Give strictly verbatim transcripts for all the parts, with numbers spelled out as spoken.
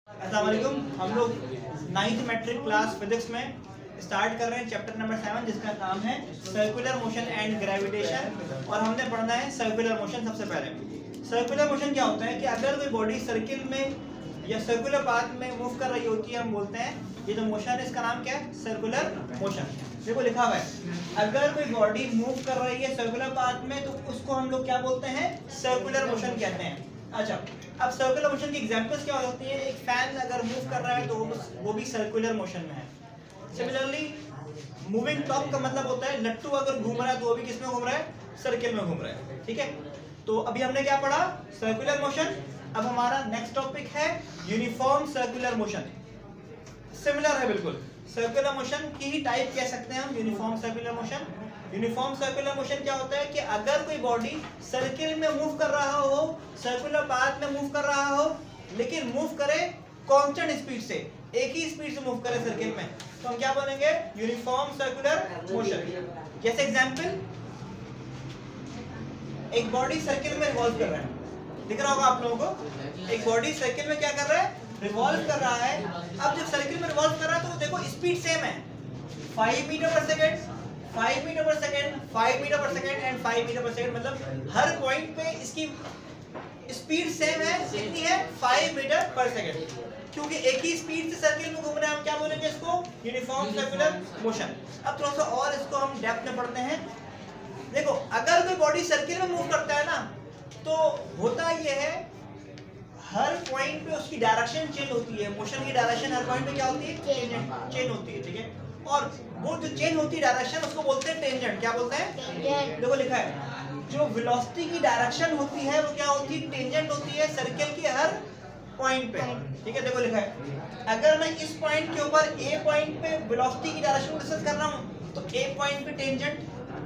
अस्सलाम वालेकुम। हम लोग नाइन्थ मैट्रिक क्लास फिजिक्स में स्टार्ट कर रहे हैं चैप्टर नंबर सेवन, जिसका नाम है सर्कुलर मोशन एंड ग्रेविटेशन। और हमने पढ़ना है सर्कुलर मोशन। सबसे पहले सर्कुलर मोशन क्या होता है कि अगर कोई बॉडी सर्किल में या सर्कुलर पाथ में मूव कर रही होती है, हम बोलते हैं ये जो मोशन है इसका नाम क्या है? Circular motion. देखो लिखा हुआ है, अगर कोई बॉडी मूव कर रही है सर्कुलर पाथ में तो उसको हम लोग क्या बोलते हैं? सर्कुलर मोशन कहते हैं। अच्छा, अब सर्कुलर मोशन की एग्जांपल्स क्या होती है? एक फैन अगर मूव कर रहा है तो वो भी सर्कुलर मोशन में है। सिमिलरली मूविंग टॉप का मतलब होता है लट्टू अगर घूम रहा है तो वो भी किस में घूम रहा है? सर्किल में घूम रहा है। ठीक है, तो अभी हमने क्या पढ़ा? Circular motion. अब हमारा नेक्स्ट टॉपिक है यूनिफॉर्म सर्कुलर मोशन। सिमिलर है बिल्कुल, सर्कुलर मोशन की ही टाइप कह सकते हैं हम, uniform circular motion. Uniform circular motion क्या होता है कि अगर कोई बॉडी सर्किल में मूव कर रहा हो, सर्कुलर पाथ में मूव कर रहा हो, लेकिन मूव करे कांस्टेंट स्पीड से, एक ही स्पीड से मूव करे सर्किल में, तो हम क्या बोलेंगे? Uniform circular motion. जैसे एग्जांपल, एक बॉडी सर्किल में रिवॉल्व कर रहा है, दिख रहा होगा आप लोगों को। एक बॉडी सर्किल में क्या कर रहा है? रिवॉल्व कर रहा है। अब जब सर्किल में रिवॉल्व कर रहा है तो देखो स्पीड सेम है, five metre per second, five metre per second, five metre per second and five metre per second. मतलब हर पॉइंट पे इसकी स्पीड सेम है, कितनी है? Five metre per second. क्योंकि एक ही स्पीड से सर्किल में घूम रहे हैं, हम क्या बोलेंगे इसको? Uniform circular motion. अब थोड़ा सा और इसको हम डेप्थ में पढ़ते हैं। देखो, अगर कोई बॉडी सर्किल में मूव करता है ना, तो होता यह है हर पॉइंट पे उसकी डायरेक्शन चेंज होती है। मोशन की डायरेक्शन हर पॉइंट पे क्या होती है? चेंज होती है। ठीक है, और वो जो चेंज होती है डायरेक्शन उसको बोलते हैं टेंजेंट। क्या बोलते हैं? देखो लिखा है, जो वेलोसिटी की डायरेक्शन होती है वो क्या होती है? टेंजेंट होती है सर्किल के हर पॉइंट पे। ठीक है, देखो लिखा है, अगर मैं इस पॉइंट के ऊपर ए पॉइंट पे वेलोसिटी की डायरेक्शन को डिस्कस कर रहा हूँ तो ए पॉइंट पे टेंजेंट,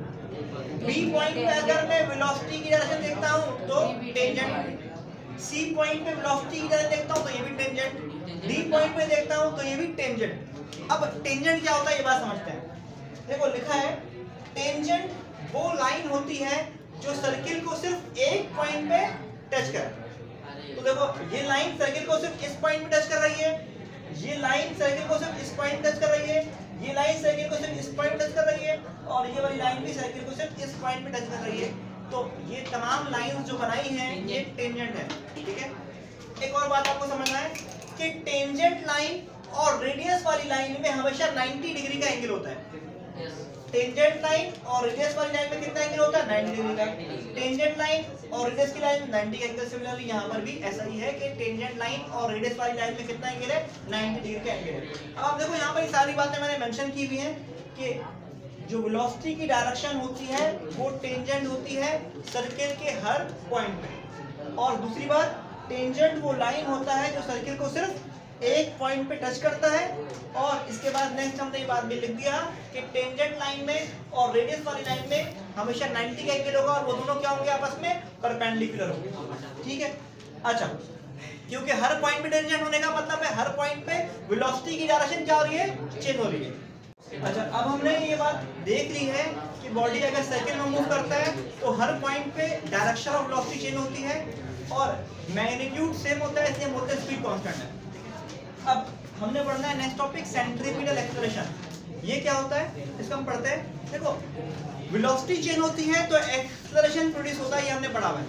बी पॉइंट पे अगर मैं वेलोसिटी की डायरेक्शन देखता हूँ तो टेंजेंट, सी पॉइंट पे वेलोसिटी की डायरेक्शन देखता हूँ तो ये भी टेंजेंट, डी पॉइंट पे देखता हूँ तो ये भी टेंजेंट। अब टेंजेंट क्या होता है ये बात समझते हैं। देखो लिखा है, टेंजेंट वो लाइन होती है जो सर्किल को सिर्फ एक पॉइंट पे टच करे। तो देखो ये लाइन सर्किल को सिर्फ इस पॉइंट पे टच कर रही है, ये लाइन सर्किल को सिर्फ इस पॉइंट टच कर रही है, ये लाइन सर्किल को सिर्फ इस पॉइंट टच कर रही है, और ये वाली लाइन भी सर्किल को सिर्फ इस पॉइंट पे टच कर रही है। तो ये तमाम लाइंस जो बनाई हैं ये टेंजेंट है। ठीक है, एक और बात आपको समझना है कि टेंजेंट लाइन और रेडियस वाली लाइन में हमेशा नब्बे डिग्री का एंगल होता है। टेंजेंट लाइन और रेडियस वाली लाइन में कितना एंगल होता है? नब्बे डिग्री का। टेंजेंट लाइन और रेडियस की लाइन में नब्बे का एंगल। सिमिलरली यहाँ पर भी ऐसा ही है कि टेंजेंट लाइन और रेडियस वाली लाइन में कितना एंगल है? नब्बे डिग्री का एंगल है। अब आप देखो यहाँ पर सारी बातें मैंने मेंशन की हुई हैं कि जो वेलोसिटी की डायरेक्शन होती है वो टेंजेंट होती है सर्किल के हर पॉइंट पे, और दूसरी बात टेंजेंट वो लाइन होता है जो सर्किल को सिर्फ एक पॉइंट पे टच करता है। और इसके बाद नेक्स्ट हमने ये बात भी लिख दिया कि टेंजेंट लाइन में और रेडियस वाली लाइन में हमेशा नब्बे का एंगल होगा और वो दोनों क्या होंगे? आपस में परपेंडिकुलर होंगे। ठीक है, अच्छा, क्योंकि हर पॉइंट पे टेंजेंट होने का मतलब है हर पॉइंट पे वेलोसिटी की डायरेक्शन क्या हो रही है? चेंज हो रही है। अच्छा, अब हमने ये बात देख ली है कि बॉडी अगर सर्किल में मूव करता है तो हर पॉइंट पे डायरेक्शन ऑफ वेलोसिटी चेंज होती है और मैग्नीट्यूड सेम होता है, इसलिए बोलते हैं स्पीड कांस्टेंट है। अब हमने पढ़ना है नेक्स्ट टॉपिक, सेंट्रीपिटल एक्सेलरेशन। ये क्या होता है इसको हम पढ़ते हैं। देखो, वेलोसिटी चेंज होती है तो एक्सेलरेशन प्रोड्यूस होता है, ये हमने पढ़ा हुआ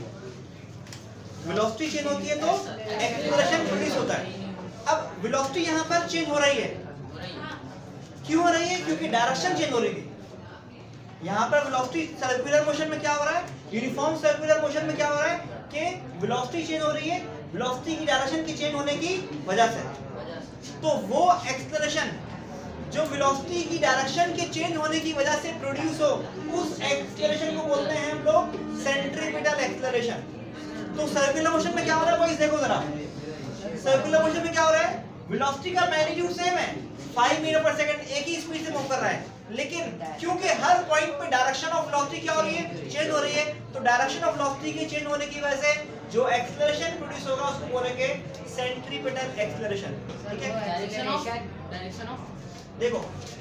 है। वेलोसिटी चेंज होती है तो एक्सेलरेशन प्रोड्यूस होता है। अब वेलोसिटी यहाँ पर चेंज हो रही है, क्यों हो रही है? क्योंकि डायरेक्शन चेंज हो रही थी। यहाँ पर वेलोसिटी सर्कुलर मोशन में क्या हो रहा है? यूनिफॉर्म सर्कुलर मोशन में क्या हो रहा है कि वेलोसिटी चेंज हो रही है वेलोसिटी की डायरेक्शन की चेंज होने की वजह से। तो वो एक्सेलरेशन जो वेलोसिटी की डायरेक्शन के चेंज होने की वजह से प्रोड्यूस हो, उस एक्सेलरेशन को बोलते हैं हम लोग सेंट्रीपिटल एक्सेलरेशन। तो सर्कुलर मोशन में क्या हो रहा है बॉयज? देखो जरा, सर्कुलर मोशन में क्या हो रहा है? वेलोसिटी का मैग्नीट्यूड सेम है, फाइव मीटर पर सेकंड, एक ही स्पीड से मूव कर रहा है, लेकिन क्योंकि हर पॉइंट पे डायरेक्शन ऑफ वेलोसिटी क्या हो रही है? चेंज हो रही है। तो डायरेक्शन ऑफ वेलोसिटी के चेंज होने की वजह से जो एक्सेलरेशन प्रोड्यूस होगा उसको बोलेंगे सेंट्रीपिटल एक्सेलरेशन। ठीक है, डायरेक्शन ऑफ डायरेक्शन ऑफ देखो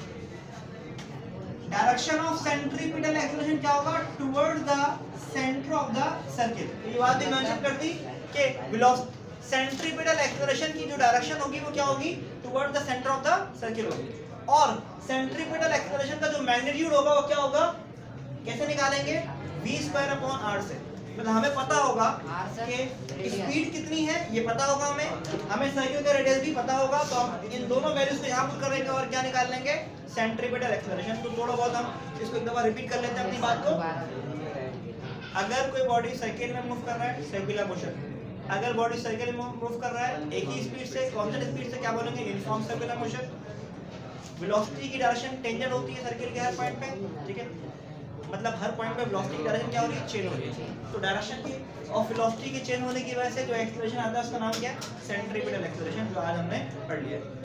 डायरेक्शन ऑफ सेंट्रीपिटल एक्सेलरेशन क्या होगा? Towards the centre of the circle. ये बात भी मेंशन कर दी कि वेलोसिटी सेंट्रीपिटल एक्सेलरेशन की जो डायरेक्शन होगी वो क्या होगी, toward the centre of the circle होगी। और सेंट्रीपिटल एक्सेलरेशन का जो मैग्नीट्यूड होगा वो क्या होगा, कैसे निकालेंगे, v स्क्वायर अपॉन r से। मतलब हमें पता होगा कि स्पीड कितनी है, ये पता होगा हमें, हमें सर्किल का रेडियस भी पता होगा, तो हम इन दोनों वैल्यूज को यहाँ पुट करेंगे और क्या निकाल लेंगे, सेंट्रीपिटल एक्सेलरेशन। तो थोड़ा बहुत हम इसको एक दफा रिपीट कर लेते हैं अपनी बात को। अगर कोई बॉडी सर्किल में मूव कर रहा है, सर्कुलर मोशन। अगर बॉडी सर्किल में मूव कर रहा है एक ही स्पीड से, कांस्टेंट स्पीड से, क्या बोलेंगे, यूनिफॉर्म सर्कुलर मोशन। वेलोसिटी की डायरेक्शन टेंजेंट होती है सर्किल के हर पॉइंट पे, ठीक है, मतलब हर पॉइंट पे वेलोसिटी की डायरेक्शन क्या हो रही है, चेंज हो रही है। तो डायरेक्शन की और वेलोसिटी के चेंज होने की वजह से जो एक्सेलरेशन आता है उसका नाम क्या है, सेंट्रीपिटल एक्सेलरेशन, जो आज हमने पढ़ लिया।